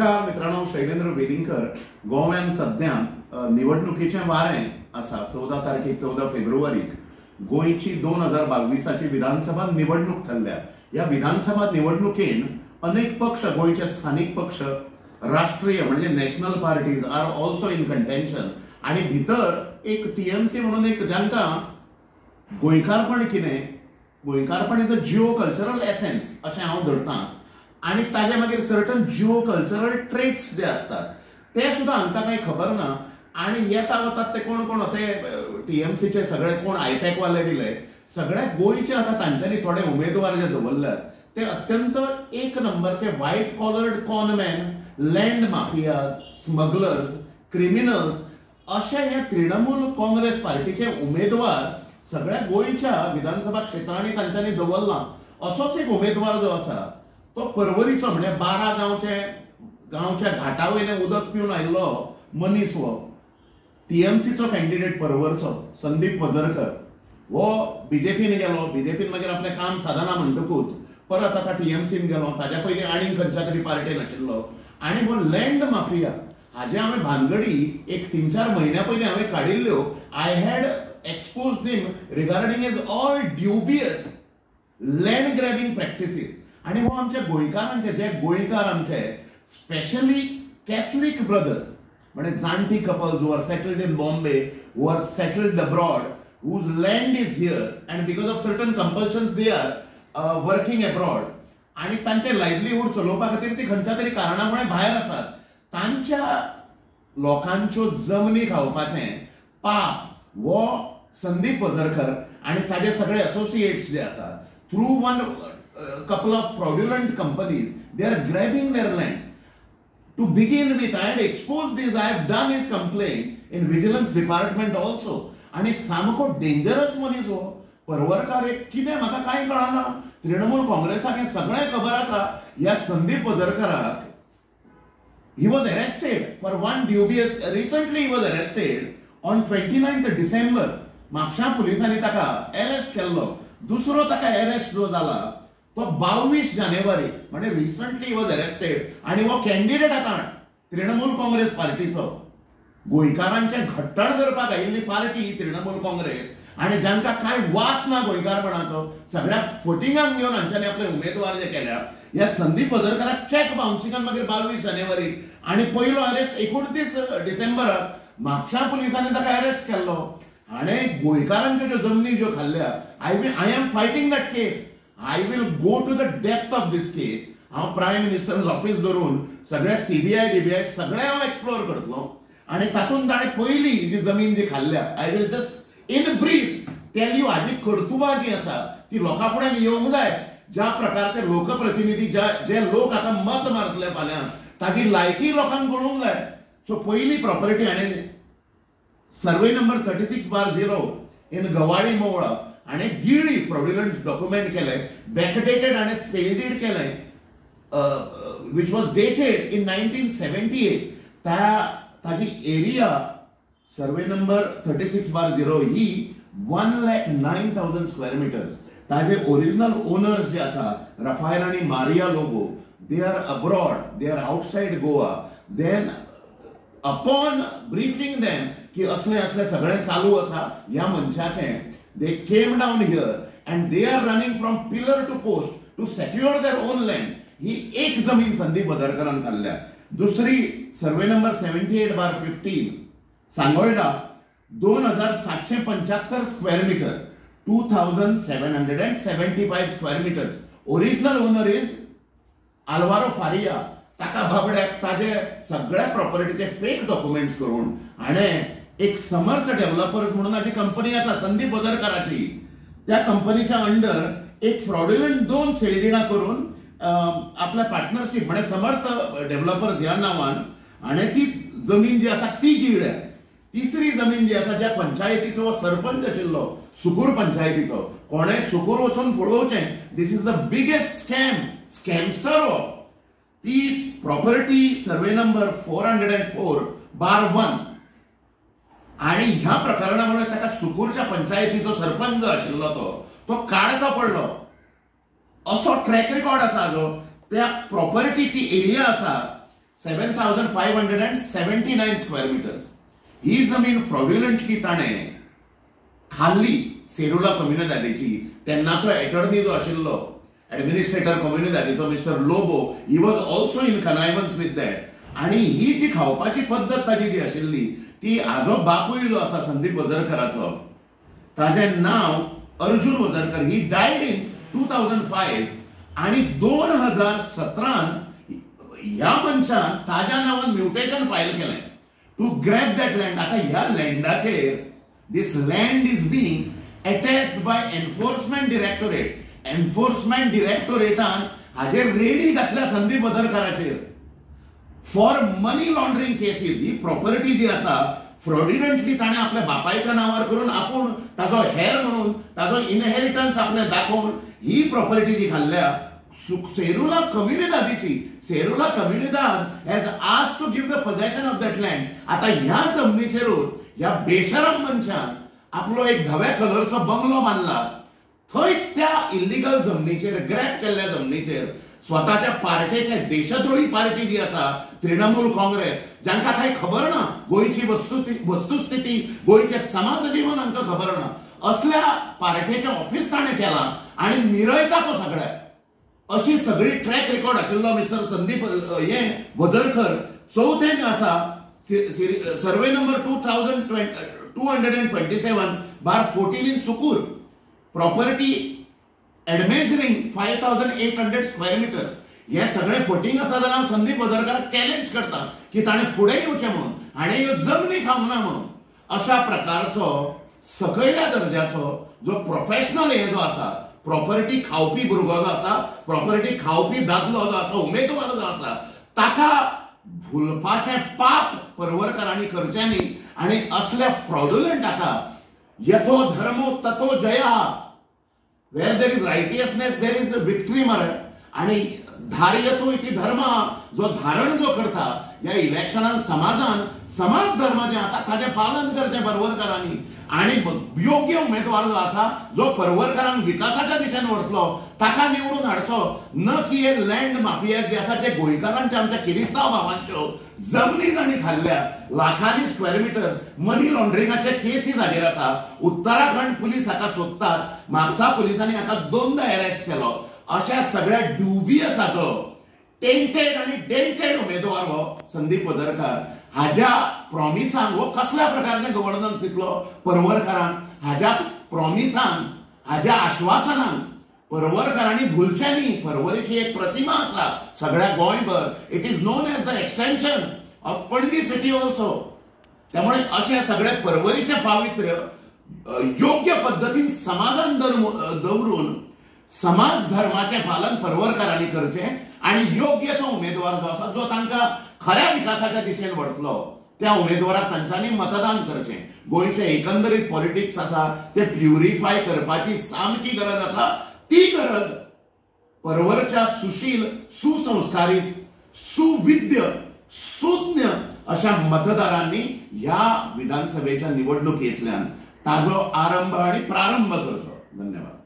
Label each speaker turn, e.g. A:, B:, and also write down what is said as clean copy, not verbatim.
A: नमस्कार मित्रांनो, शैलेंद्र वेलिंगकर. गोव्यान सध्या निवडणुकीचें वारें आसा. 14 तारखेक 14 फेब्रुवारीक गोंयची 2022ची विधानसभा निवडणूक थारल्या. ह्या विधानसभा निवडणुकेन अनेक पक्ष, गोंयचे स्थानिक पक्ष, राष्ट्रीय म्हणजे national parties are also in contention. आणि भितर एक टीएमसी म्हणून एक जांकां गोंयकारपण कितें, गोंयकारपण is a geocultural essence अशें हांव धरतां. आणि ताजे मागीर सर्टन जिओ कल्चरल ट्रेट्स जे असतात ते सुद्धा हांकां कांय खबर ना. आणि येता वतात ते कोण कोण ते टीएमसीचे सगळे कोण आयपॅकवाले बिले सगळे गोंयचे आता तांच्यांनी थोडे उमेदवार जे दवरल्यात ते अत्यंत एक नंबरचे white collared conman, land mafias, smugglers, criminals अशे हे तृणमूल काँग्रेस पार्टीचे उमेदवार सगळ्या गोंयच्या विधानसभा क्षेत्रांनी तांच्यांनी दवरला. असोच एक उमेदवार जो आसा तो परवरीचो म्हणजे 12 गांवच्या घाटा वयलें उदक पिवन आयिल्लो मनीस हो टीएमसीचो कॅन्डिडेट परवरचो संदीप वजरकर. हो बीजेपीन गेलो, बीजेपीन मागीर आपलें काम साधना म्हणटकूच परत आता टीएमसीन गेलो. ताज्या पयलीं आनीक खंयच्या तरी पार्टीन आशिल्लो. आणि हो लँड माफिया हाजे हांवें भानगडी एक 3-4 म्हयन्या पयलीं हांवें काडिल्ल्यो. I had exposed him regarding his all dubious land grabbing practices. आणि हो आमच्या गोंयकारांचे जे गोंयकार आमचे स्पेशली कॅथलीक ब्रदर्स म्हणजे जाणटी couples who are settled in Bombay, who are settled abroad, whose land is here and because of certain compulsions they are working abroad आणि तांचे लायव्हलीहूड चलोवपा खातीर ती खंयच्या तरी कारणामुळे भायर आसात. तांच्या लोकांच्यो जमनी खावपाचें पाप हो संदीप वजरकर आणि ताजे सगळे असोसिएट्स जे आसात through one couple of fraudulent companies they are grabbing their lands. To begin with, I had exposed this, I have done his complaint in vigilance department also. आणि सामको डेंजरस मनीस हो परवरकार. एक कितें म्हाका कांय कळना. तृणमूल काँग्रेसाक हें सगळें खबर आसा. ह्या Sandeep वजरकराक he was arrested for one dubious, recently he was arrested on 29th December. म्हापशां पुलिसांनी ताका अरेस्ट केल्लो. दुसरो ताका अरेस्ट जो जाला तो 22 जानेवारी म्हणजे रिसंटली ही वॉज अरेस्टेड. आणि हो कॅन्डिडेट आता तृणमूल काँग्रेस पार्टीचो. गोंयकारांचे घट्टण करपाक आयिल्ली पार्टी तृणमूल काँग्रेस आणि जांकां कांय वास ना गोंयकारपणाचो सगळ्या फटिंगांक घेवन हांच्यांनी आपले उमेदवार जे केल्या. ह्या संदीप वजरकराक चॅक बाउन्सिंगान मागीर 22 जानेवारी आणि पयलो अरेस्ट 29 डिसेंबराक म्हापशां पुलिसांनी ताका अरेस्ट केल्लो. आणि गोंयकारांच्यो ज्यो जमनी ज्यो खाल्ल्या I am fighting that case. I will go to the depth of this case. हांव प्रायम मिनिस्टर्स ऑफिस धरून सगळ्या सीबीआय बीबीआय सगळे हांव एक्सप्लोर करतलो. आणि तातूंत ताणें पयली जी जमीन जी खाल्ल्या I will just in brief tell you हाजी कर्तुबां जी आसा ती लोकां फुड्यान येवंक जाय. ज्या प्रकारचे लोकप्रतिनिधी जे लोक आतां मत मारतले फाल्यां ताची लायकी लोकांक कळूंक जाय. सो पयली प्रॉपर्टी हाणें सर्वे नंबर 36/0 इन गवाडी मोवळा आणि गिळी फ्रॉड्युलंट डॉक्युमेंट केले, बॅकडेटेड आणि सेल्डीड केले, विच वॉज डेटेड इन 1978. ताजी एरिया सर्वे नंबर 36/0 ही 1,09,000 स्क्वेअर मिटर्स. ताजे ओरिजिनल ओनर्स जे आसा रफायल आणि Maria Lobo they are abroad, they are outside Goa. Then upon briefing them की असले असले सगळें चालू आसा ह्या मनशाचें, they came down here and they are running from pillar to post to secure their own land. ही एक जमीन संदीप वजरकरान खाल्ल्या. दुसरी survey number 78/15 Sangolda 2,775 square metre, 2,775 square metres. Original owner is Alvaro Faria. ताका बाबड्याक ताजे सगळ्या प्रॉपर्टीचे फेक डॉक्युमेंट्स करून आणि एक समर्थ डेव्हलपर्स म्हणून ताची कंपनी आसा संदीप वजरकराची. त्या कंपनीच्या अंडर एक फ्रॉड्युलंट 2 सेल्डिना करून आपल्या पार्टनरशिप म्हणजे समर्थ डेव्हलपर्स ह्या नावान आणि ती जमीन जी आसा ती गिळ्ळ्या. तिसरी जमीन जी आसा ज्या पंचायतीचो सरपंच आशिल्लो सुकूर पंचायतीचो, कोणें सुकूर वचून पळोवचें. This is the biggest scamster हो. ती प्रॉपर्टी सर्वे नंबर 404/1 आणि ह्या प्रकरणामुळे ताका सुकूरच्या पंचायतीचो सरपंच जो आशिल्लो तो काडचो पडलो. असो ट्रॅक रेकॉर्ड आसा जो त्या प्रॉपर्टीची एरिया आसा 7,579 स्क्वेअर मिटर्स ही जमीन फ्रॉड्युलंटली ताणें खाल्ली सेरुला कम्युनिदादेची. तेन्नाचो एटर्नी जो आशिल्लो एडमिनिस्ट्रेटर कम्युनिदादेचो mister Lobo, he was also in connivance with that. आणि ही जी खावपाची पद्दत ताची जी आशिल्ली ती हाजो बापूय जो आसा संदीप वजरकराचो, ताजें नाव Arjun Vajarkar. He died in 2005 आणि 2017 ह्या मनशान ताज्या नावान म्युटेशन फायल केलें टू ग्रॅब दॅट लँड. आता ह्या लँडाचेर this land is being attached by enforcement directorate. Enforcement डिरेक्टोरेटान हाजेर रेडी घातल्या संदीप वजरकराचेर फॉर मनी लॉन्ड्रिंग केसीस. ही प्रॉपर्टी जी आसा फ्रॉड्युलंटली ताणें आपल्या बापायच्या नावार करून आपूण ताजो हेर म्हणून ताजो इनहेरिटन्स आपले दाखोवन ही प्रॉपर्टी जी खाल्ल्या सेरुला कम्युनिदादीची. Serula Comunidade has asked to give the possession of that land. आता ह्या जमनीचेरूच ह्या बेशरम मनशान आपलो एक धव्या कलरचो बंगलो बांदला. थंयच त्या इल्लिगल जमनीचेर, ग्रॅब केल्ल्या जमनीचेर स्वताच्या पार्टीचे, देशद्रोही पार्टी जी आसा तृणमूल काँग्रेस, जांकां कांय खबर ना गोंयची वस्तुस्थिती, गोंयचे समाज जीवन हांकां खबर ना, असल्या पार्टीचें ऑफिस ताणें केलां आणि मिरयता तो सगळ्याक. अशी सगळी ट्रॅक रेकॉर्ड आशिल्लो मिस्टर संदीप वजरकर. चौथें आसा survey number 2227/14 in Sukur. Property admeasuring 5,800 square metre. हे सगळे फोटींग आसा जाल्यार हांव संदीप वजरकराक चॅलेंज करता की ताणें फुडें येवचें म्हणून, हाणें ह्यो जमनी खावना म्हणून. अशा प्रकारचो सकयल्या दर्ज्याचो जो प्रोफेशनल हे जो आसा, प्रॉपर्टी खावपी भुरगो जो आसा, प्रॉपर्टी खावपी दादलो जो आसा, उमेदवार जो आसा, ताका भुलपाचें पाप परवरकरांनी करचें न्ही. आनी असल्या फ्रॉड्युलंट हाका यथो धर्मो तथो Jaya. Where there is righteousness, there is a victory मरे. आणि धार्य तो इति धर्म जो धारण जो करता या इलेक्शनान समाज धर्म जे आसा ताजें पालन करचें परवरकरांनी. आणि योग्य उमेदवार जो आसा जो परवरकरांक विकासाच्या दिशेन व्हरतलो ताका निवडून हाडचो. न की हे लँड माफिया जे आसा जे गोंयकारांच्या, आमच्या किरिस्तांव भावांच्यो जमनी जाणी खाल्ल्या. लाखांनी स्क्वेअर मिटर्स मनी लॉन्ड्रिंगाचे केसीस हाजेर आसा. उत्तराखंड पुलीस हाका सोदतात. म्हापसा पुलिसांनी हाका 2दा अरेस्ट केलो. अशा सगळ्या ड्युबियसाचो टेंटेड आणि डेंटेड उमेदवार हो संदीप वजरकर. हाज्या प्रॉमिसांक हो कसल्या प्रकारचें गव्हर्नन्स दितलो परवरकरांक. हाज्या प्रॉमिसांक, हाज्या आश्वासनांक परवरकरांनी भुलचें न्ही. परवरीची एक प्रतिमा आसा सगळ्या गोंयभर. It is known as the extension of Panaji city also. त्यामुळे अशे सगळे परवरीचे पावित्र्य योग्य पद्धतीन समाजान दवरून समाज धर्माचे पालन परवरकरांनी करचें. आणि योग्य तो उमेदवार जो आसा जो तांकां खऱ्या विकासाच्या दिशेन व्हरतलो त्या उमेदवाराक तांच्यांनी मतदान करचें. गोंयचे एकंदरीत पॉलिटिक्स आसा ते प्युरिफाय करपाची सामकी गरज आसा. ती गरज परवरच्या सुशील, सुसंस्कारीत, सुविद्य, सुज्ञ अशा मतदारांनी ह्या विधानसभेच्या निवडणुकींतल्यान ताजो आरंभ आणि प्रारंभ करचो. धन्यवाद.